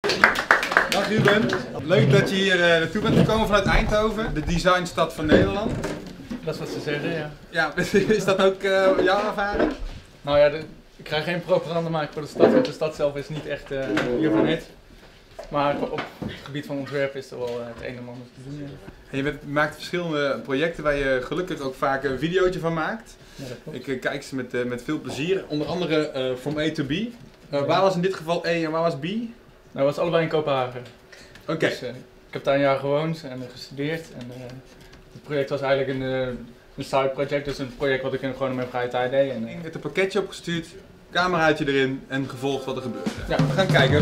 Dag Ruben. Leuk dat je hier naartoe bent gekomen vanuit Eindhoven, de designstad van Nederland. Dat is wat ze zeggen, ja. Ja, is dat ook jouw ervaring? Nou ja, ik ga geen propaganda maken voor de stad, want de stad zelf is niet echt hiervan hit. Maar op het gebied van ontwerp is er wel het een en ander te doen. Ja. En je maakt verschillende projecten waar je gelukkig ook vaak een videootje van maakt. Ja, dat klopt. Ik kijk ze met veel plezier, onder andere From A to B. Waar was in dit geval A en waar was B? Nou, dat was allebei in Kopenhagen. Oké. Dus, ik heb daar een jaar gewoond en gestudeerd. En het project was eigenlijk een side project, dus een project wat ik gewoon in mijn vrije tijd deed. En, Met een pakketje opgestuurd, cameraatje erin en gevolgd wat er gebeurde. Ja. We gaan kijken.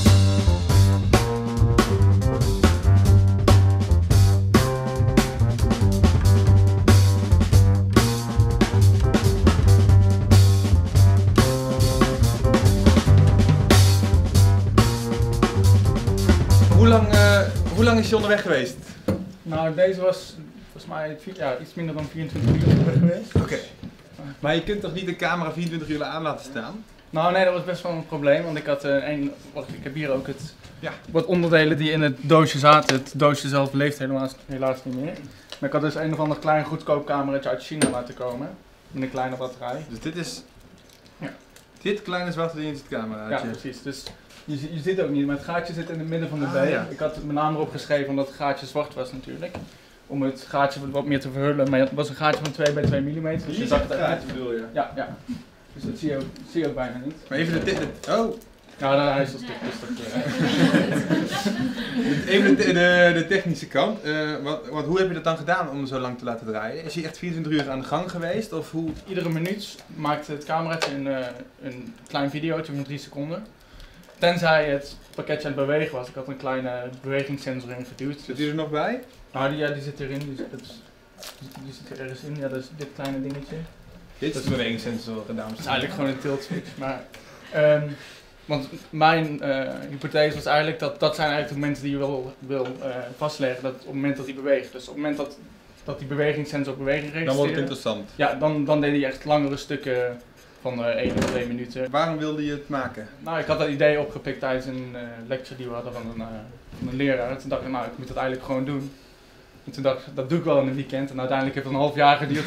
Hoe lang is je onderweg geweest? Nou, deze was volgens mij iets minder dan 24 uur onderweg geweest. Oké. Maar je kunt toch niet de camera 24 uur aan laten staan? Nou nee, dat was best wel een probleem, want ik had wacht, ik heb hier ook Ja. wat onderdelen die in het doosje zaten. Het doosje zelf leeft helaas niet meer. Maar ik had dus een of ander klein goedkoop cameraatje uit China laten komen, met een kleine batterij. Dus dit is... Ja. Dit kleine zwarte ding is het cameraatje. Ja, precies. Dus je ziet het ook niet, maar het gaatje zit in het midden van de B. Ja. Ik had mijn naam erop geschreven omdat het gaatje zwart was natuurlijk. Om het gaatje wat meer te verhullen, maar het was een gaatje van 2 bij 2 mm. Dus Hier je is zag het het gaatje bedoel je? Ja, ja. Dus dat zie je ook bijna niet. Maar even oh! Ja, nou, hij is al stuk. Dus dat, Even de technische kant. Want hoe heb je dat dan gedaan om zo lang te laten draaien? Is je echt 24 uur aan de gang geweest? Of hoe? Iedere minuut maakte het cameraatje een klein videootje van 3 seconden. Tenzij het pakketje aan het bewegen was. Ik had een kleine bewegingssensor in geduwd. Zit die er nog bij? Nou, die zit erin. Die zit er ergens in. Ja, dat is dit kleine dingetje. Dit is de bewegingssensor gedaan. Dat is eigenlijk gewoon een tilt switch. Maar, want mijn hypothese was eigenlijk dat zijn eigenlijk de momenten die je wil vastleggen. Dat op het moment dat hij beweegt. Dus op het moment dat die bewegingssensor beweging registreerde. Dan wordt het interessant. Ja, dan deed hij echt langere stukken van 1 of 2 minuten. Waarom wilde je het maken? Nou, ik had dat idee opgepikt tijdens een lecture die we hadden van een leraar. Toen dacht ik, nou, ik moet dat eigenlijk gewoon doen. En toen dacht ik, dat doe ik wel in een weekend. En uiteindelijk heeft het een half jaar geduurd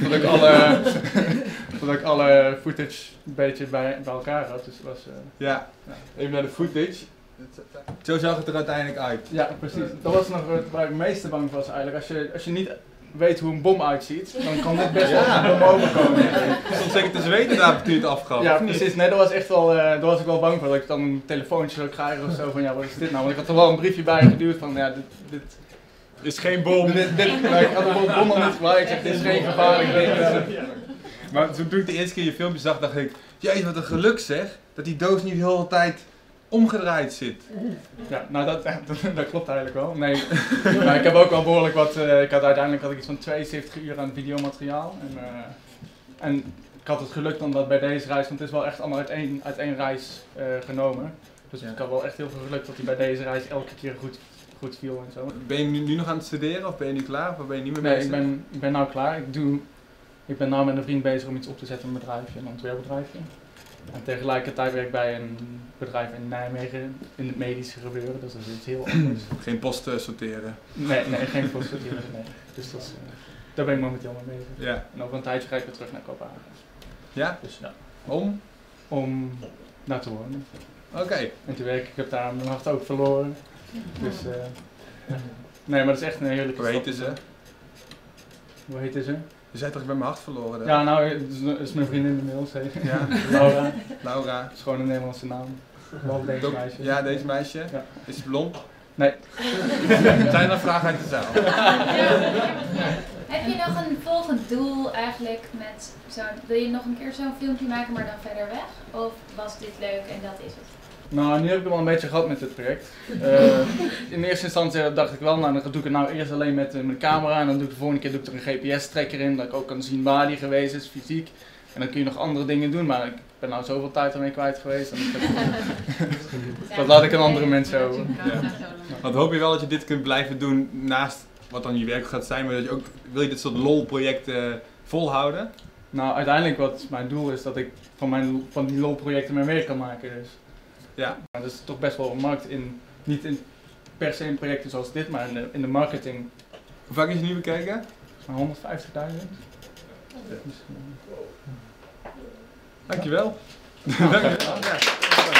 voordat ik alle footage een beetje bij elkaar had. Dus het was, Ja, even naar de footage. Zo zag het er uiteindelijk uit. Ja, precies. Dat was nog waar ik het meeste bang voor was eigenlijk. Als je niet weet hoe een bom uitziet, dan kan dit best wel een bom overkomen. Soms zeker te zweten daar toen je het afgaf. Ja, precies. Nee, dat was echt wel, daar was ik wel bang voor. Dat ik dan een telefoontje zou krijgen of zo van, ja, wat is dit nou? Want ik had er wel een briefje bij geduwd van, ja, dit is geen bom. Maar ik had de bom nog niet gebruikt. Ik zeg, dit is geen gevaarlijk ding. Maar toen ik de eerste keer je filmpje zag, dacht ik, jezus, wat een geluk zeg, dat die doos niet de hele tijd omgedraaid zit. Ja, nou dat klopt eigenlijk wel. Nee, maar ik heb ook wel behoorlijk wat, uiteindelijk had ik iets van 72 uur aan videomateriaal. En ik had het geluk dan dat bij deze reis, want het is wel echt allemaal uit één reis genomen. Dus ik had wel echt heel veel geluk dat hij bij deze reis elke keer goed viel en zo. Ben je nu nog aan het studeren of ben je nu klaar of ben je niet meer bezig? Nee, ik ben nou klaar. Ik ben nou met een vriend bezig om iets op te zetten, een bedrijfje, een ontwerpbedrijfje. En tegelijkertijd werk ik bij een bedrijf in Nijmegen in het medische gebeuren, dus dat is iets heel anders. Geen post sorteren? Nee, geen post sorteren, nee. Dus daar ben ik momenteel mee bezig. Ja. En over een tijdje ga ik weer terug naar Kopenhagen. Ja? Dus ja. Om naar te wonen. Oké. En te werken, ik heb daar mijn hart ook verloren. Dus nee, maar dat is echt een heerlijke Hoe heette ze? Hoe heette ze? Je zei toch, ik ben mijn hart verloren? Dan? Ja, nou, dat is mijn vriendin inmiddels. Ja. Laura. Laura. Dat is gewoon een Nederlandse naam. Wel deze meisje. Ja, deze meisje. Ja. Is ze blond? Nee. Zijn er vragen uit de zaal? Heb je nog een volgend doel eigenlijk met wil je nog een keer zo'n filmpje maken, maar dan verder weg? Of was dit leuk en dat is het? Nou, nu heb ik het wel een beetje gehad met dit project. In eerste instantie dacht ik wel, nou dan doe ik het nou eerst alleen met mijn camera en dan doe ik de volgende keer er een GPS-trekker in, dat ik ook kan zien waar die geweest is, fysiek. En dan kun je nog andere dingen doen, maar ik ben nou zoveel tijd ermee kwijt geweest. En dat laat ik aan andere mensen over. Ja. Want hoop je wel dat je dit kunt blijven doen naast wat dan je werk gaat zijn, maar dat je ook, wil je dit soort lol-projecten volhouden? Nou, uiteindelijk wat mijn doel is, dat ik van die lol-projecten mijn werk kan maken. Dus. Ja. Maar er is toch best wel een markt in niet per se in projecten zoals dit, maar in de marketing. Hoe vaak is je nu bekeken? Zo'n 150.000. Dankjewel. Dankjewel. Dankjewel. Ja.